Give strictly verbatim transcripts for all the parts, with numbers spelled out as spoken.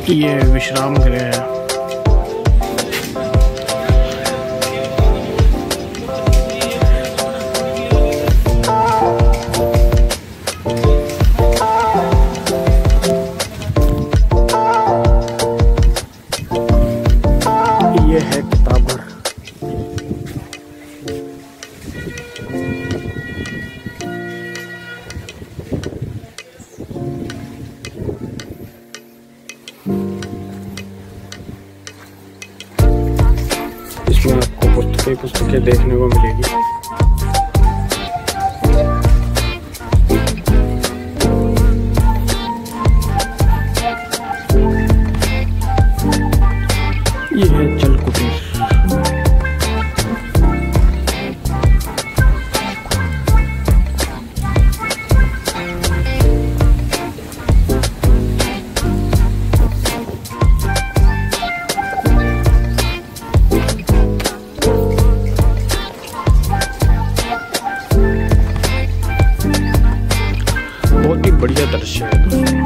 ये विश्राम गृह है। ये है किताब घर। इसमें आपको पुस्तकें पुस्तकें देखने को मिलेगी। ये है जल कुटीर। बहुत ही बढ़िया दृश्य है दोस्तों।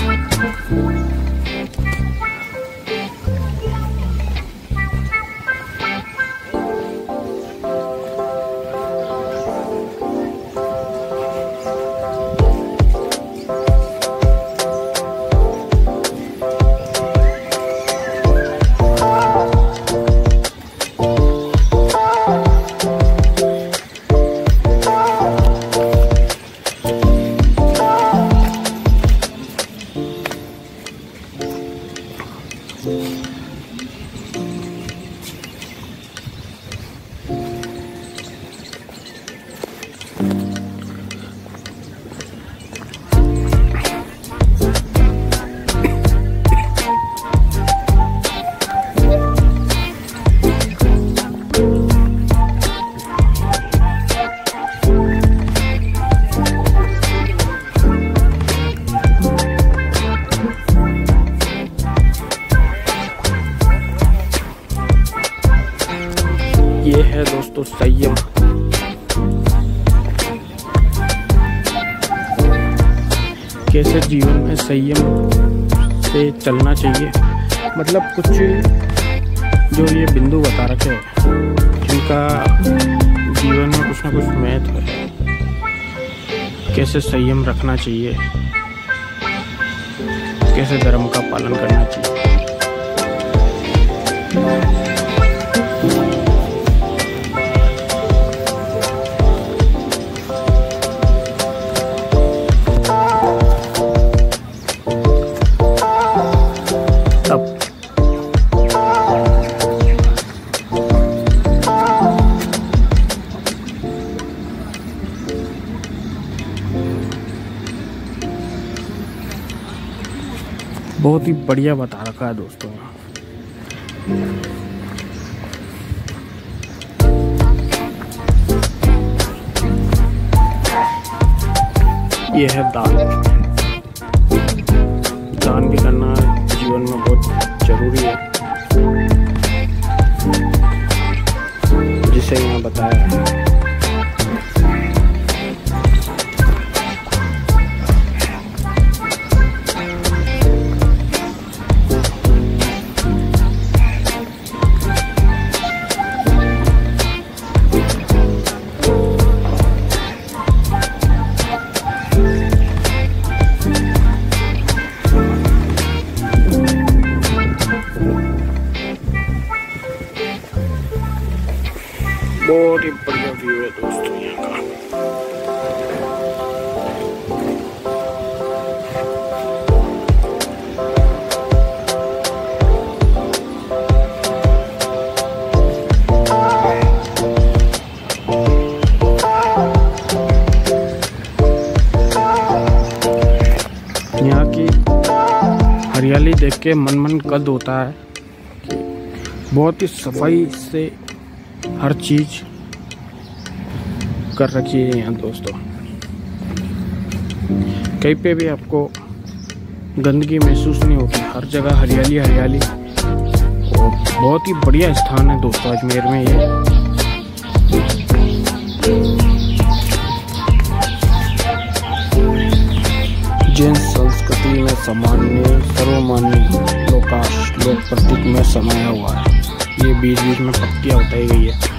ये है दोस्तों संयम। कैसे जीवन में संयम से चलना चाहिए, मतलब कुछ जो ये बिंदु बता रखे हैं जिनका जीवन में कुछ ना कुछ महत्व है। कैसे संयम रखना चाहिए, कैसे धर्म का पालन करना चाहिए। बहुत ही बढ़िया बता रखा है दोस्तों। ये है दान। दान भी करना जीवन में बहुत जरूरी है, जिसे यहाँ बताया है। बहुत ही बढ़िया व्यू है दोस्तों यहाँ का। यहाँ की हरियाली देख के मन मन कद होता है कि बहुत ही सफाई से हर चीज कर रखी है यहाँ दोस्तों। कहीं पे भी आपको गंदगी महसूस नहीं होगी, हर जगह हरियाली हरियाली। और बहुत ही बढ़िया स्थान है दोस्तों अजमेर में ये। जैन संस्कृति प्रकृति में सामान्य सर्वमान्य लोकाश लोक प्रतीक में समाया हुआ है। ये बीच बीच में पत्तियां बताई गई है।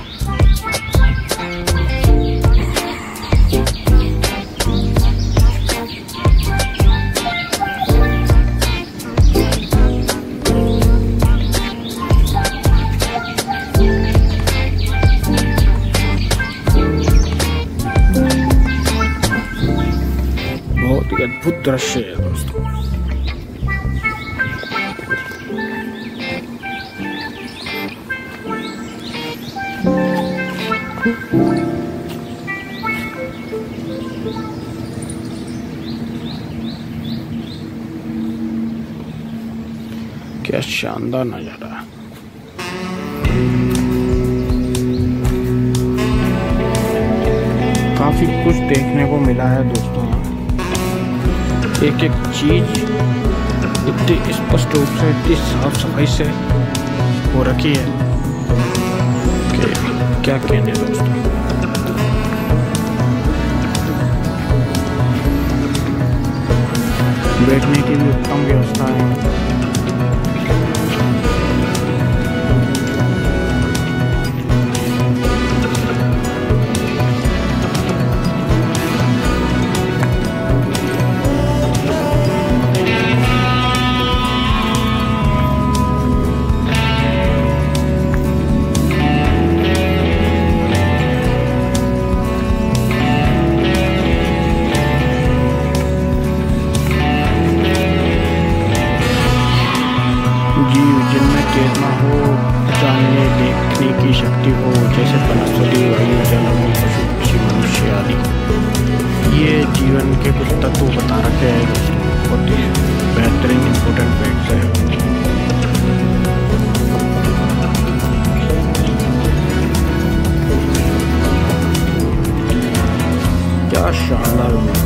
बहुत ही अद्भुत दृश्य है दोस्तों। क्या शानदार नजारा है। काफी कुछ देखने को मिला है दोस्तों। एक एक चीज इतनी स्पष्ट रूप से, इतनी साफ सफाई से हो रखी है कि क्या कहने दोस्तों। बैठने की भी उत्तम व्यवस्था है। जीव जिनमें चेतना हो, जानने देखने की शक्ति हो, जैसे वनस्पति, वायु, जल, पशु, पक्षी, मनुष्य आदि। ये जीवन के कुछ तत्व बता रखे हैं दोस्तों। बहुत ही बेहतरीन इम्पोर्टेंट फैक्ट्स है। क्या शानदार है।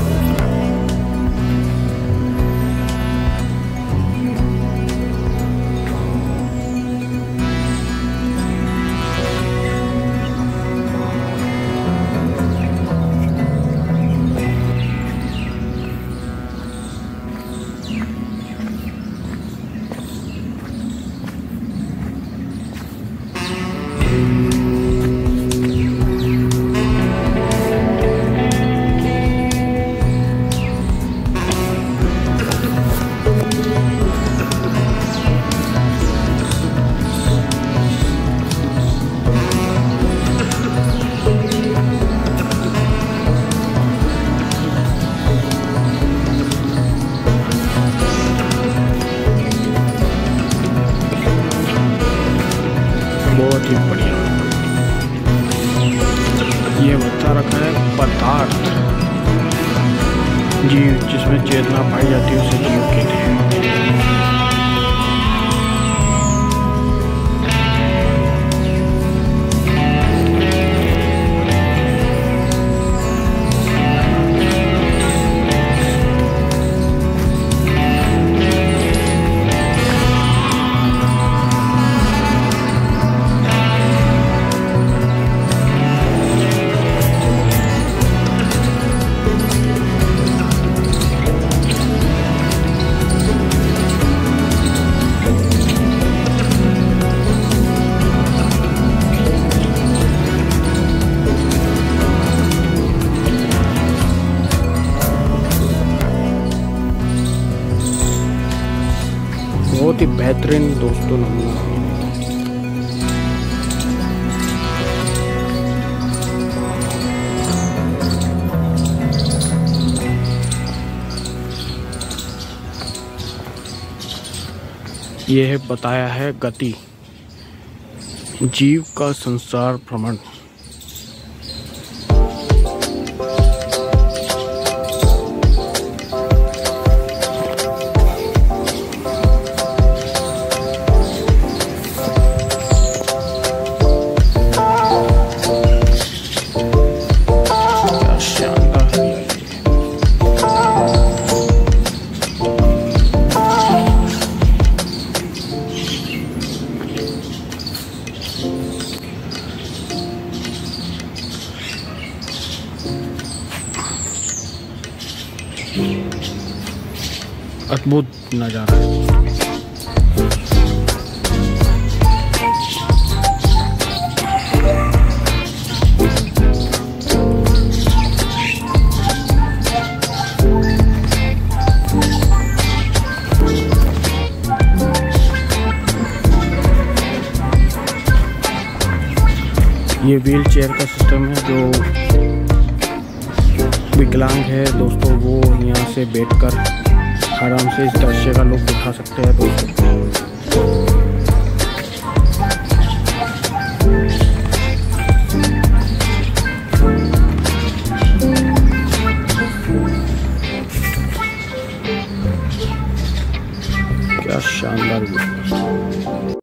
बहुत ही बढ़िया। ये बता रखा है पदार्थ, जीव जिसमें चेतना पाई जाती है उसे जीव कहते हैं। बहुत ही बेहतरीन दोस्तों नमूना। यह है बताया है गति, जीव का संसार भ्रमण। अद्भुत नज़ारा है। ये व्हील चेयर का सिस्टम है। जो विकलांग है दोस्तों वो यहाँ से बैठकर आराम से इस दृश्य का लुत्फ उठा सकते हैं दोस्तों।